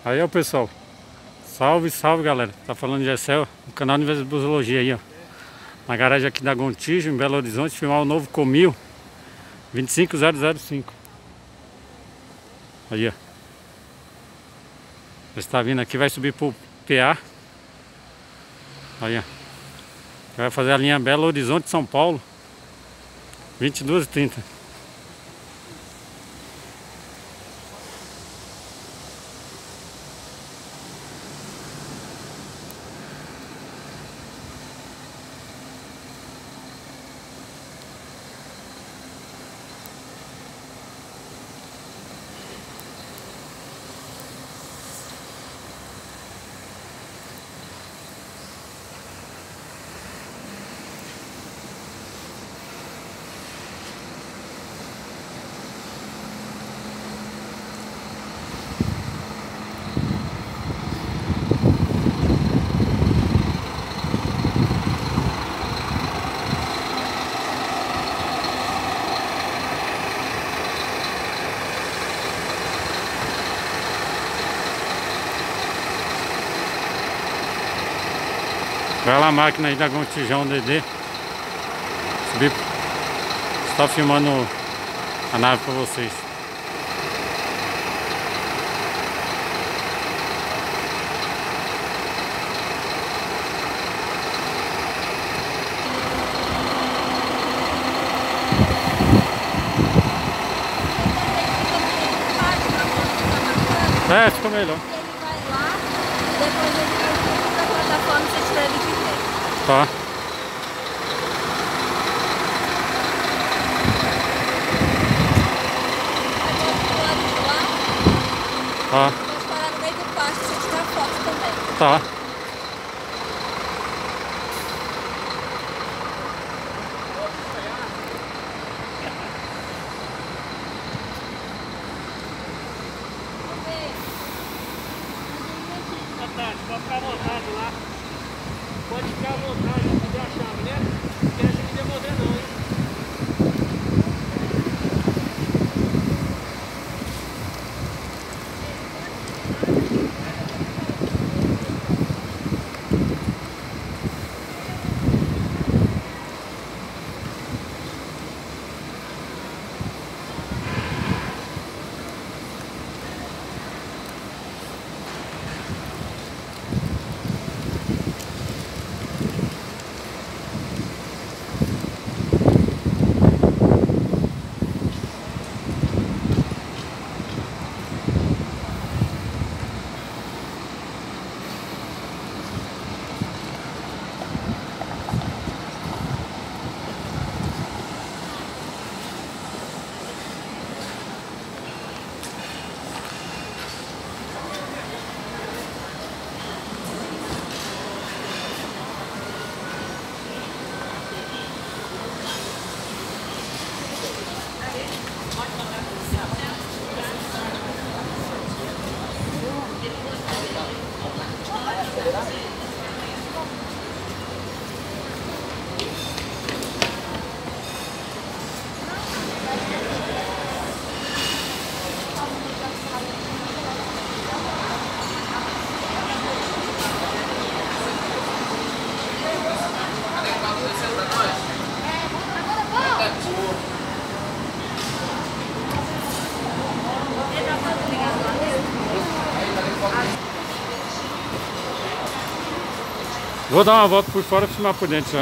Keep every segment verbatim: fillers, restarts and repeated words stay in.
Aí ó pessoal, salve, salve galera, tá falando de Gessel, no canal Universo de Busologia aí ó. Na garagem aqui da Gontijo, em Belo Horizonte, filmar o novo Comil vinte e cinco zero zero cinco. Aí ó. Você está vindo aqui, vai subir pro P A. Aí ó. Vai fazer a linha Belo Horizonte, São Paulo, vinte e duas e trinta. Vai lá a máquina aí da Gontijão D D. Subir. Está filmando a nave para vocês. É, ficou melhor. Ele vai lá, depois ele vai para a plataforma, você tira ele de dentro. Tá. Aí do lado de lá, Tá. vai parar no meio do pasto, você tira a foto também. Tá. Pode ficar à vontade lá. Pode ficar à vontade, não quiser a chave, né? Não quer me devolver não, hein? Vou dar uma volta por fora e filmar por dentro já.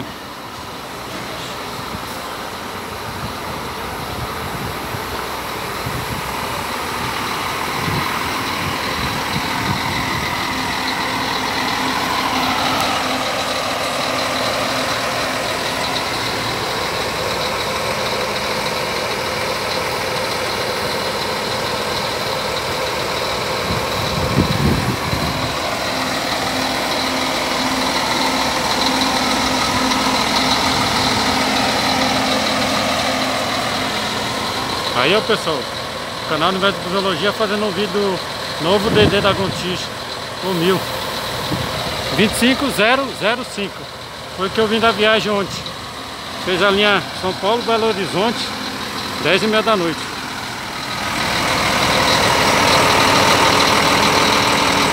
Aí ó pessoal, o canal Universo de Busologia fazendo um vídeo novo D D da Gontijo, Comil vinte e cinco zero zero cinco. Foi que eu vim da viagem ontem. Fez a linha São Paulo, Belo Horizonte, dez e meia da noite.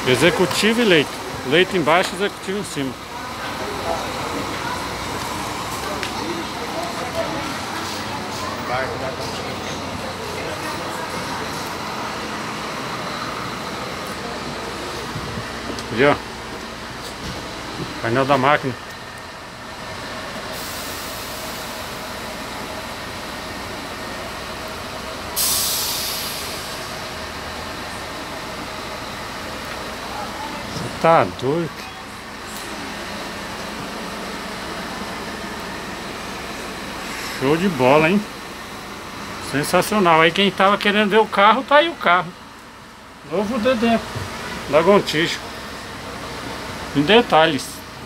Executivo e leito. Leito embaixo, executivo em cima. Ali, ó. Painel da máquina. Você tá doido? Show de bola, hein? Sensacional. Aí quem tava querendo ver o carro, tá aí o carro. Novo D D da Gontijo. Em detalhes.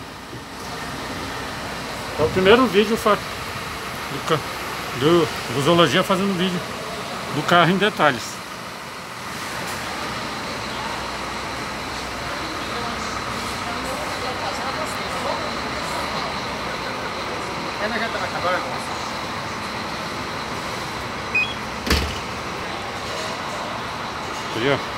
É o primeiro vídeo do, do Busologia fazendo vídeo do carro em detalhes. Ali, ó.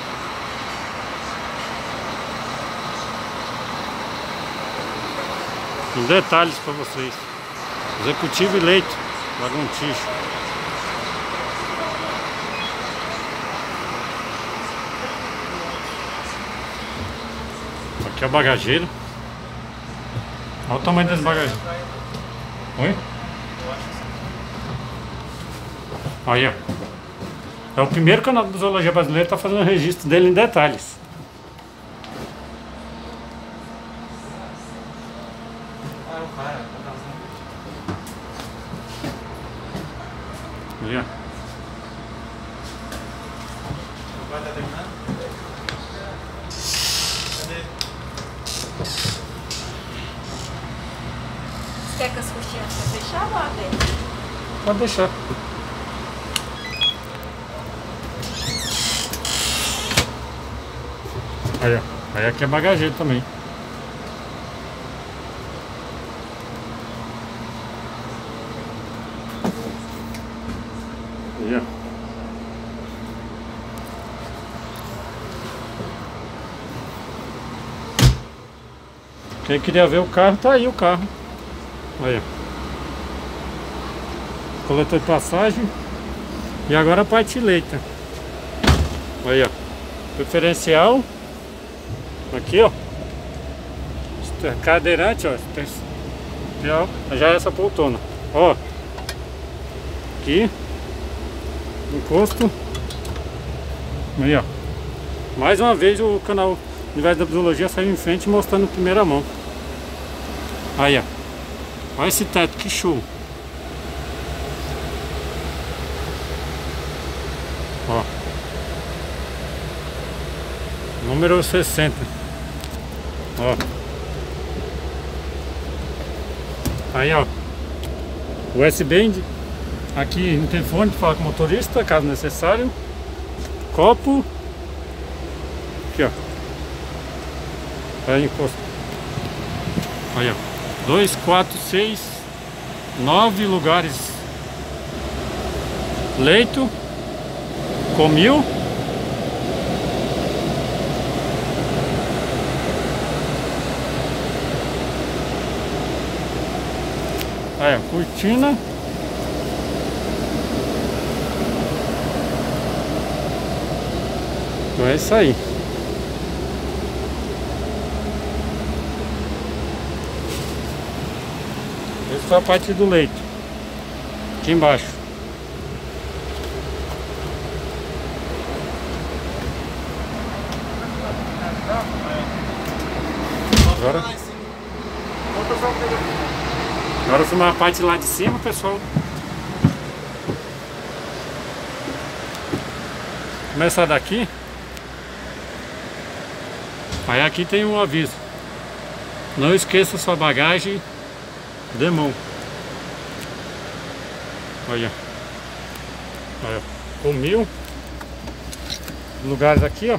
Em detalhes para vocês. Executivo e leito da Gontijo. Aqui é a bagageira. Olha o tamanho desse bagageiro. Oi? Aí, ó. É o primeiro canal do Busologia brasileiro que está fazendo o registro dele em detalhes. Ali, ó. Quer que as coxinhas vão fechar ou abre? Pode deixar. Aí, ó. Aí aqui é bagageiro também. Aí, ó. Quem queria ver o carro, tá aí o carro. Aí, ó. Coletor de passagem. E agora a parte leita. Aí, ó. Preferencial. Aqui, ó. Cadeirante, ó. Já é essa poltrona. Ó. Aqui. Encosto. Aí, ó. Mais uma vez o canal Universo da Busologia saiu em frente mostrando em primeira mão. Aí, ó. Olha esse teto, que show. Ó. Número sessenta. Ó. Aí, ó. U S B aqui no telefone, fala com o motorista, caso necessário. Copo. Aqui, ó. Aí encosta. Aí, ó. Dois, quatro, seis, nove lugares. Leito. Com mil. Aí, ó, cortina. Então é isso aí. Essa foi a parte do leito. Aqui embaixo. Agora Agora filmar a parte lá de cima, pessoal. Começar daqui. Aí aqui tem um aviso: não esqueça sua bagagem de mão. Olha. Olha. Com mil lugares aqui, ó.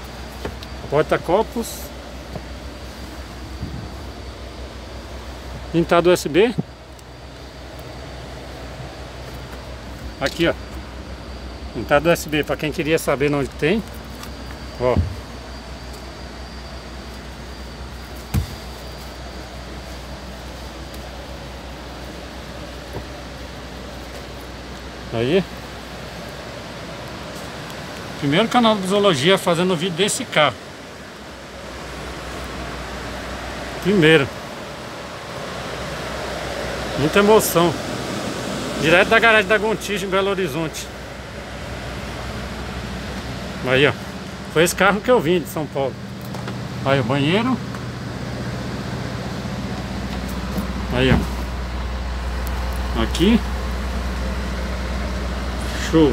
Porta-copos. Pintado U S B. Aqui, ó. Pintado U S B, para quem queria saber onde tem. Ó. Aí. Primeiro canal de Zoologia fazendo vídeo desse carro. Primeiro. Muita emoção. Direto da garagem da Gontijo em Belo Horizonte. Aí, ó. Foi esse carro que eu vim de São Paulo. Aí o banheiro. Aí, ó. Aqui. Show.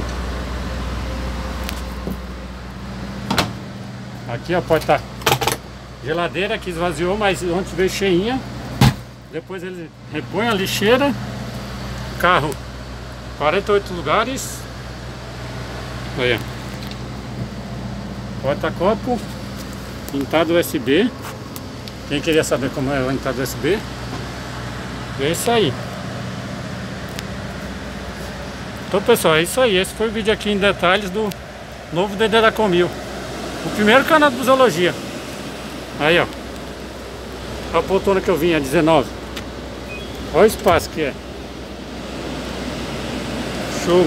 Aqui, ó, pode estar. Geladeira que esvaziou, mas ontem veio cheinha. Depois ele repõe a lixeira. Carro, quarenta e oito lugares. Aí, ó. Porta-copo. Pintado U S B. Quem queria saber como é o pintado U S B, é isso aí. Então, pessoal, é isso aí. Esse foi o vídeo aqui em detalhes do novo D D da Comil. O primeiro canal de Zoologia. Aí, ó. A poltrona que eu vim, a dezenove. Olha o espaço que é. Show.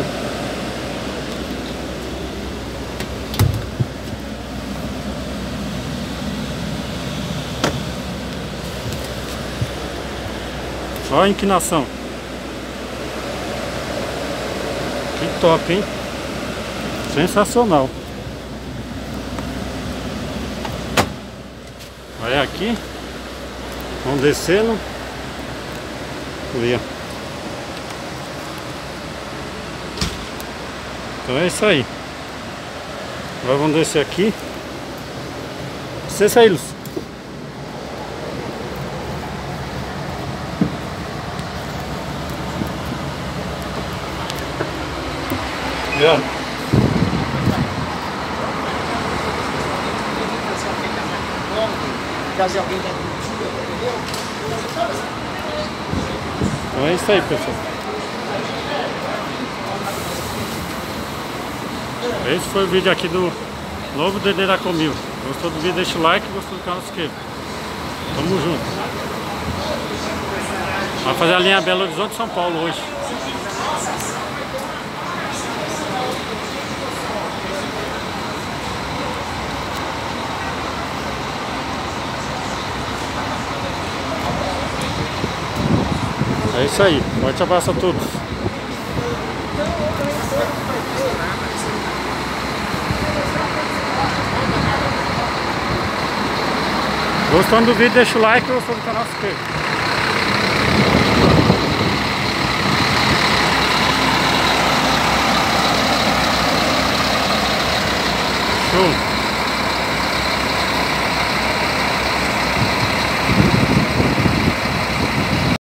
Olha a inclinação. Que top, hein? Sensacional. Olha aqui. Vamos descendo. Ali, ó. Então é isso aí. Agora vamos descer aqui. Você sai, Lúcio. Yeah. Então é isso aí, pessoal. Esse foi o vídeo aqui do novo D D da Comil. Gostou do vídeo? Deixa o like, gostou do canal, se inscreva. Tamo junto. Vai fazer a linha Belo Horizonte São Paulo hoje. É isso aí, forte abraço a todos. Gostando do vídeo, deixa o like e gostou do canal, se inscreva.